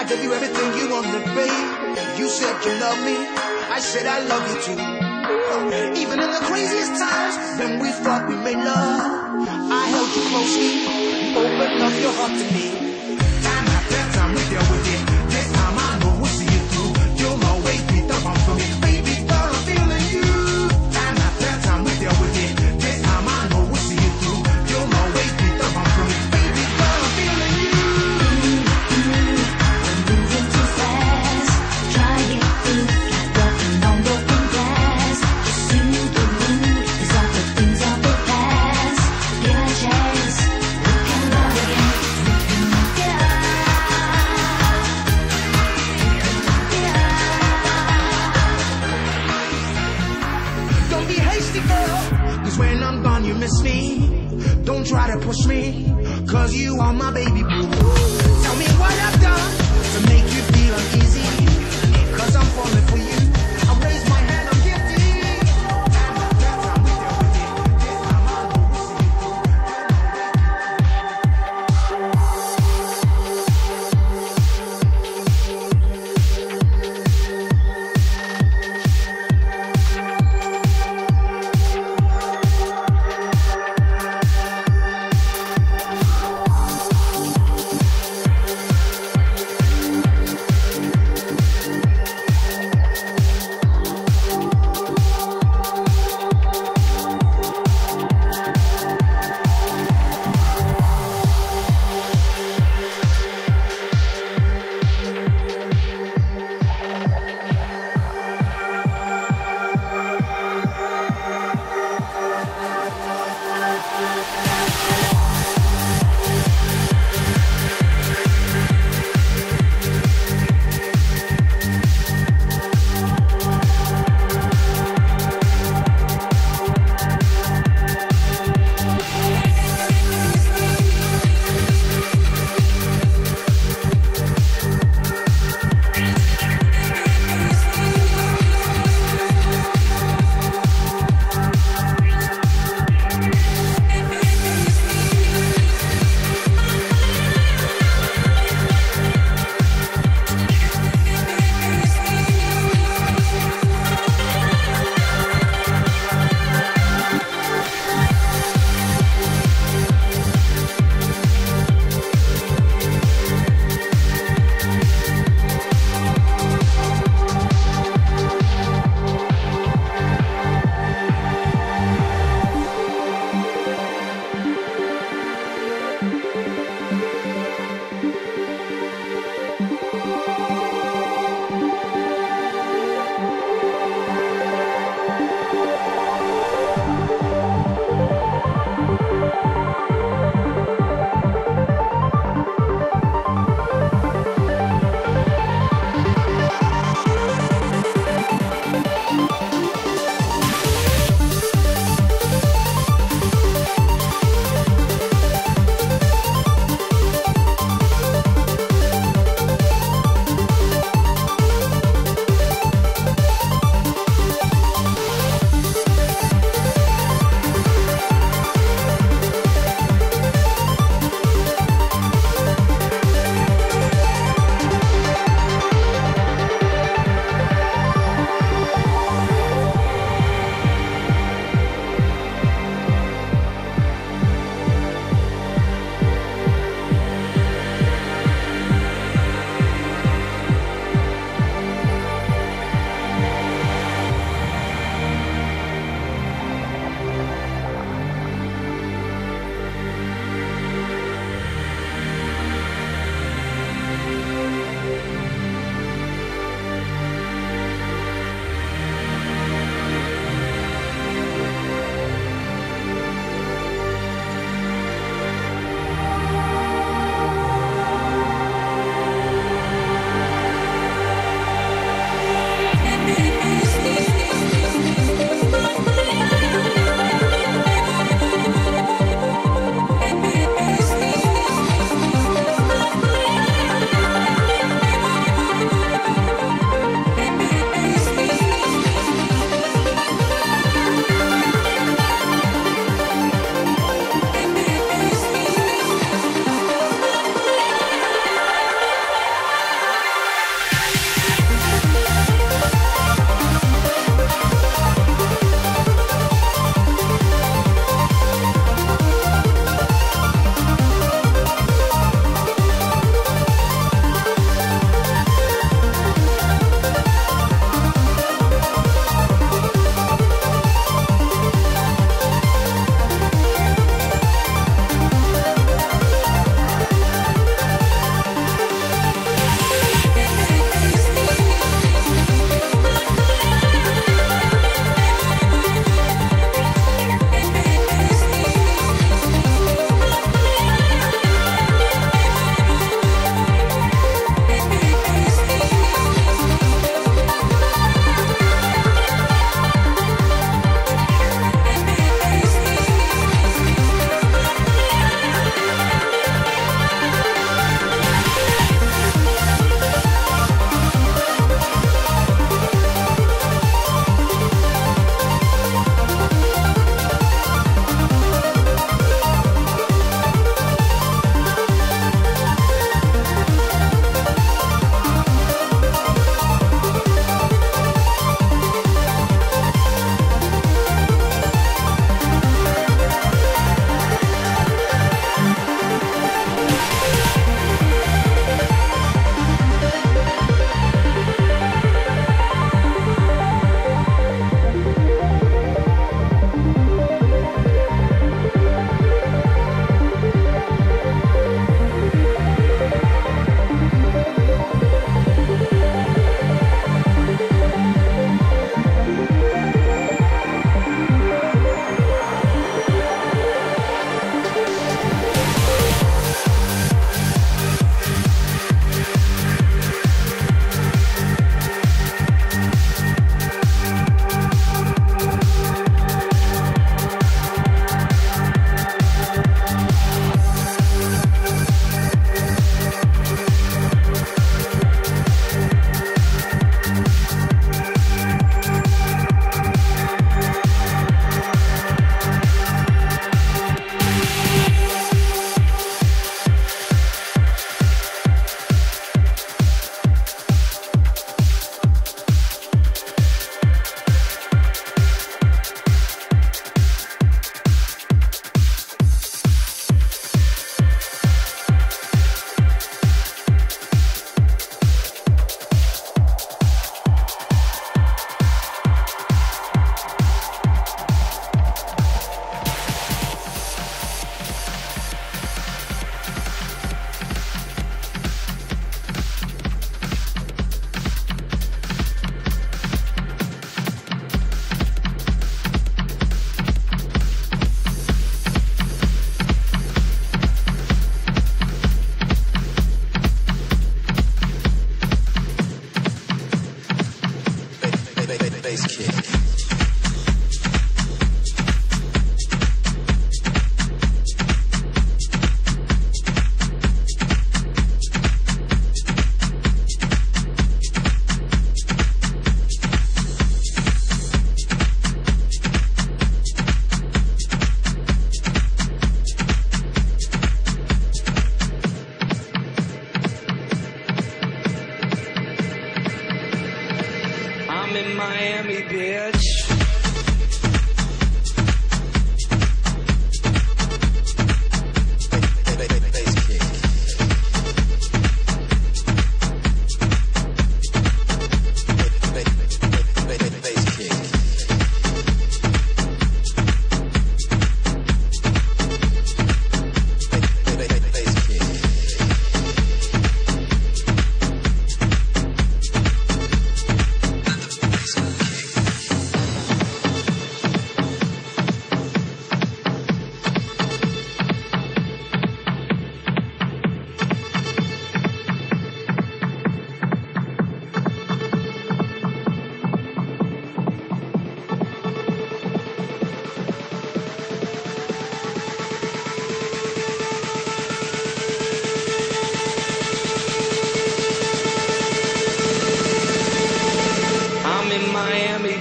I gave you everything you wanted, babe. You said you love me, I said I love you too. Even in the craziest times when we thought we made love, I held you closely, you opened up your heart to me. Time after time we dealt with it. This time I know we'll see it through. You'll always be the one for me, baby girl, I'm feeling you. Time after time we dealt with it. This time I know we'll see it through. You'll always be the one for me, baby girl, I'm feeling you. I'm moving too fast, trying to like walking on broken glass. Just soothe the mood, 'cause all the things of the past. Give a chance, we can love again. Don't be hasty, girl, 'cause when I'm gone you miss me. Don't try to push me, 'cause you are my baby boo. Tell me what I've done to make you feel uneasy, 'cause I'm falling for you. I raise my hand, I'm guilty. Time after time we dealt with it. This time I know we'll see it through.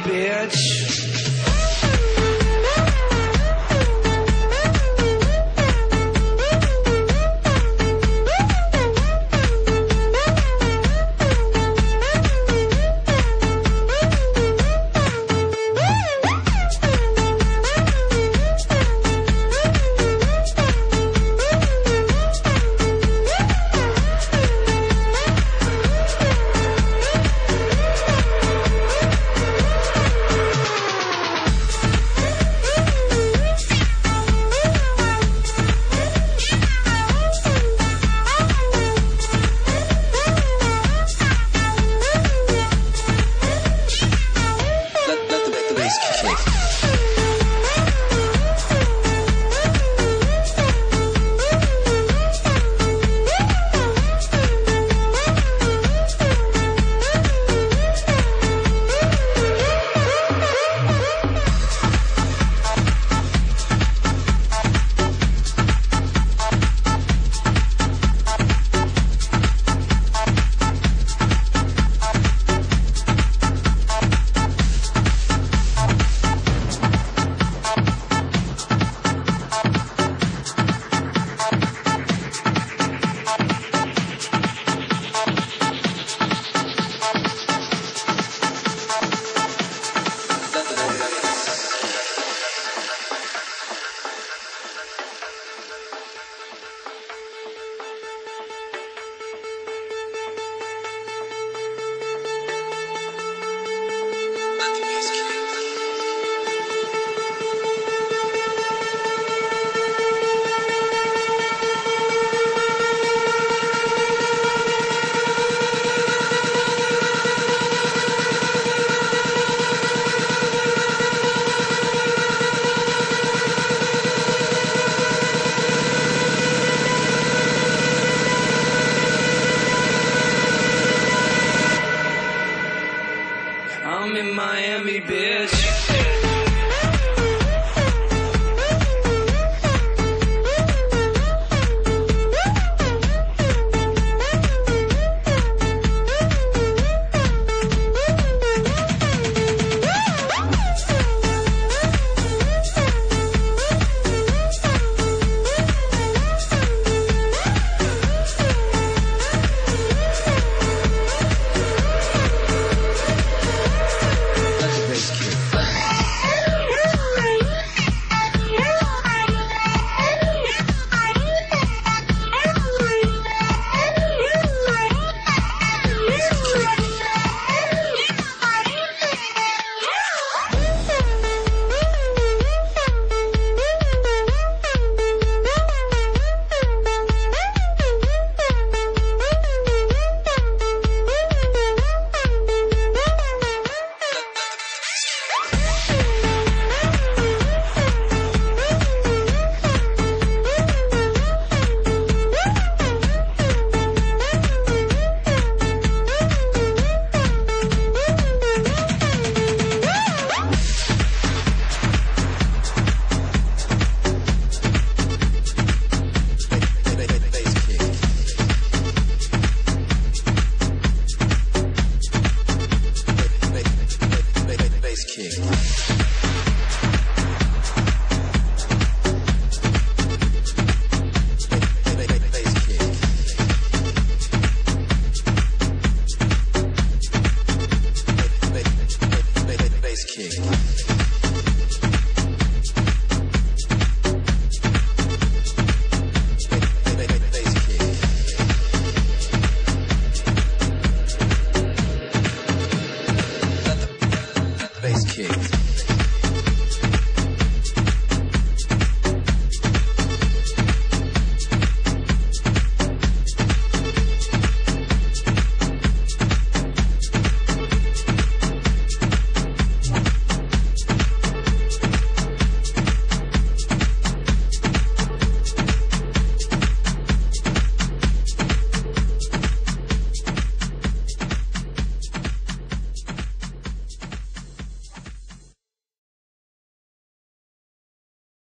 baby.